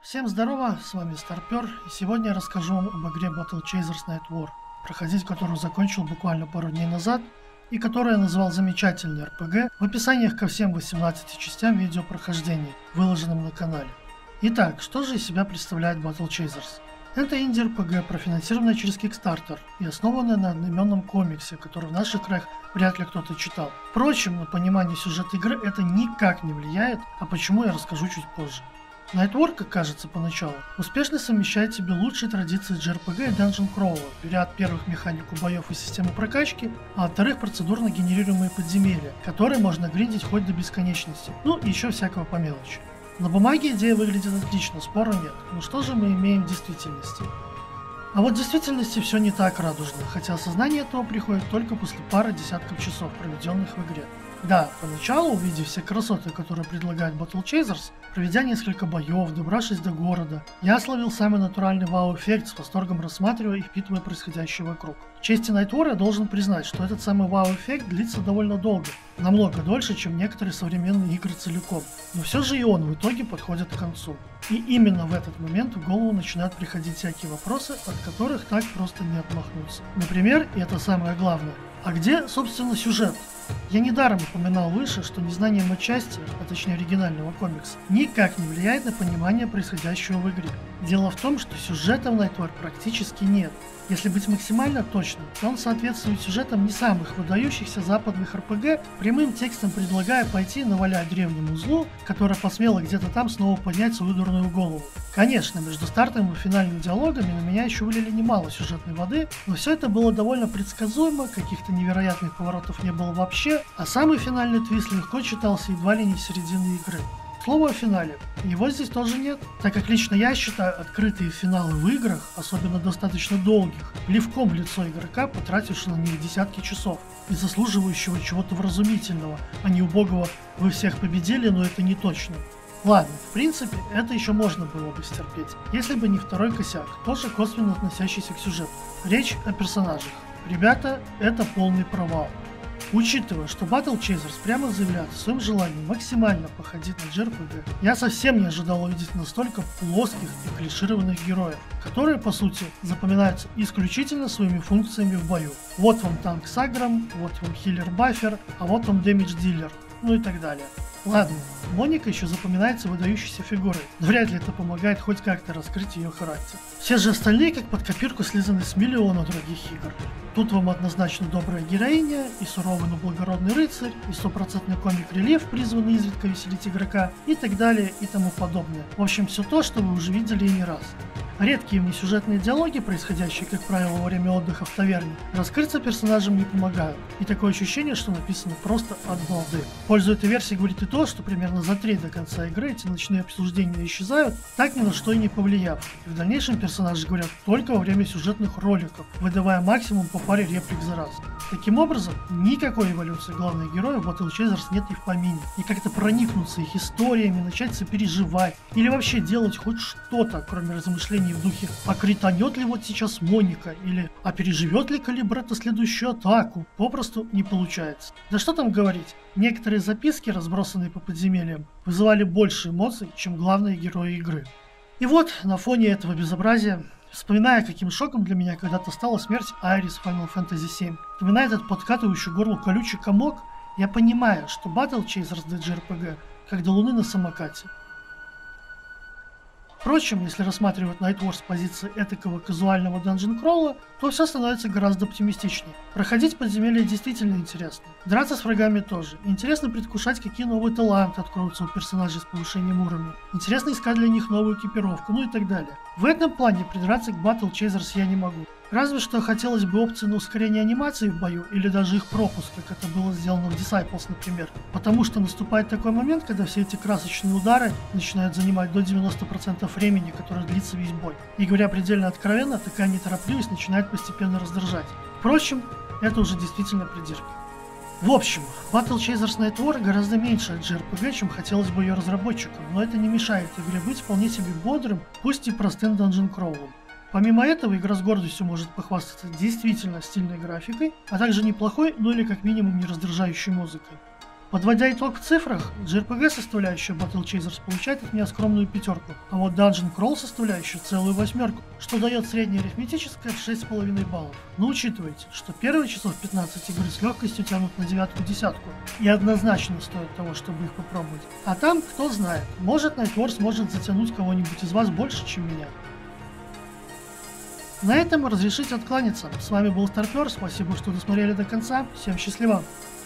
Всем здорово, с вами Старпер, и сегодня я расскажу вам об игре Battle Chasers Night War, проходить которую закончил буквально пару дней назад, и которую я назвал замечательный RPG в описаниях ко всем 18 частям видеопрохождения, выложенным на канале. Итак, что же из себя представляет Battle Chasers? Это инди-RPG, профинансированная через Kickstarter и основанная на одноименном комиксе, который в наших краях вряд ли кто-то читал. Впрочем, на понимание сюжета игры это никак не влияет, а почему я расскажу чуть позже. Night War, как кажется поначалу, успешно совмещает в себе лучшие традиции JRPG и Dungeon Crawl, беря от первых механику боев и систему прокачки, а от вторых процедурно генерируемые подземелья, которые можно гриндить хоть до бесконечности, ну и еще всякого по мелочи. На бумаге идея выглядит отлично, спора нет, но что же мы имеем в действительности? А вот в действительности все не так радужно, хотя осознание этого приходит только после пары десятков часов, проведенных в игре. Да, поначалу, увидев все красоты, которые предлагает Battle Chasers, проведя несколько боев, добравшись до города, я словил самый натуральный вау-эффект, с восторгом рассматривая и впитывая происходящее вокруг. В чести Night War я должен признать, что этот самый вау-эффект длится довольно долго, намного дольше, чем некоторые современные игры целиком, но все же и он в итоге подходит к концу. И именно в этот момент в голову начинают приходить всякие вопросы, от которых так просто не отмахнуться. Например, и это самое главное, а где, собственно, сюжет? Я недаром упоминал выше, что незнание матчасти, а точнее оригинального комикса, никак не влияет на понимание происходящего в игре. Дело в том, что сюжета в Night War практически нет. Если быть максимально точным, то он соответствует сюжетам не самых выдающихся западных РПГ, прямым текстом предлагая пойти навалять древнему злу, которое посмело где-то там снова поднять свою дурную голову. Конечно, между стартовым и финальным диалогами на меня еще вылили немало сюжетной воды, но все это было довольно предсказуемо, каких-то невероятных поворотов не было вообще, а самый финальный твист легко читался едва ли не с середины игры. Слово о финале. Его здесь тоже нет, так как лично я считаю открытые финалы в играх, особенно достаточно долгих, плевком в лицо игрока, потратившего на них десятки часов, и заслуживающего чего-то вразумительного, а не убогого «вы всех победили, но это не точно». Ладно, в принципе, это еще можно было бы стерпеть, если бы не второй косяк, тоже косвенно относящийся к сюжету. Речь о персонажах. Ребята, это полный провал. Учитывая, что Battle Chasers прямо заявляют о своем желании максимально походить на JRPG, я совсем не ожидал увидеть настолько плоских и клишированных героев, которые, по сути, запоминаются исключительно своими функциями в бою. Вот вам танк с агром, вот вам хиллер-баффер, а вот вам дэмидж-дилер, ну и так далее. Ладно, Моника еще запоминается выдающейся фигурой, но вряд ли это помогает хоть как-то раскрыть ее характер. Все же остальные как под копирку слизаны с миллиона других игр. Тут вам однозначно добрая героиня, и суровый, но благородный рыцарь, и стопроцентный комик-релив, призванный изредка веселить игрока, и так далее, и тому подобное. В общем, все то, что вы уже видели и не раз. Редкие внесюжетные диалоги, происходящие, как правило, во время отдыха в таверне, раскрыться персонажам не помогают, и такое ощущение, что написано просто от балды. В пользу этой версии говорит и то, что примерно за треть до конца игры эти ночные обсуждения исчезают, так ни на что и не повлияв, и в дальнейшем персонажи говорят только во время сюжетных роликов, выдавая максимум по паре реплик за раз. Таким образом, никакой эволюции главных героев в Battle Chasers нет и в помине, и как-то проникнуться их историями, начать сопереживать, или вообще делать хоть что-то, кроме размышлений в духе «А кританет ли вот сейчас Моника?» или «А переживет ли Калибретто следующую атаку?» попросту не получается. Да что там говорить, некоторые записки, разбросанные по подземельям, вызывали больше эмоций, чем главные герои игры. И вот, на фоне этого безобразия, вспоминая, каким шоком для меня когда-то стала смерть Айрис в Final Fantasy VII, вспоминая этот подкатывающий горло колючий комок, я понимаю, что Battle Chasers для JRPG как до луны на самокате. Впрочем, если рассматривать Night War с позиции этакого казуального Dungeon Crawl'а, то все становится гораздо оптимистичнее. Проходить подземелья действительно интересно. Драться с врагами тоже. Интересно предвкушать, какие новые таланты откроются у персонажей с повышением уровня. Интересно искать для них новую экипировку, ну и так далее. В этом плане придраться к Battle Chasers я не могу. Разве что хотелось бы опции на ускорение анимации в бою или даже их пропуск, как это было сделано в Disciples, например. Потому что наступает такой момент, когда все эти красочные удары начинают занимать до 90% времени, которое длится весь бой. И говоря предельно откровенно, такая неторопливость начинает постепенно раздражать. Впрочем, это уже действительно придирки. В общем, Battle Chasers Night War гораздо меньше от JRPG, чем хотелось бы ее разработчикам, но это не мешает игре быть вполне себе бодрым, пусть и простым Dungeon Crawl'ом. Помимо этого, игра с гордостью может похвастаться действительно стильной графикой, а также неплохой, ну или как минимум не раздражающей музыкой. Подводя итог в цифрах, JRPG составляющая Battle Chasers получает от меня скромную 5, а вот Dungeon Crawl составляющая целую 8, что дает среднее арифметическое в 6,5 баллов. Но учитывайте, что первые часов 15 игры с легкостью тянут на 9-10 и однозначно стоит того, чтобы их попробовать. А там, кто знает, может Night Wars может затянуть кого-нибудь из вас больше, чем меня. На этом разрешите откланяться. С вами был Старпер, спасибо, что досмотрели до конца, всем счастливо!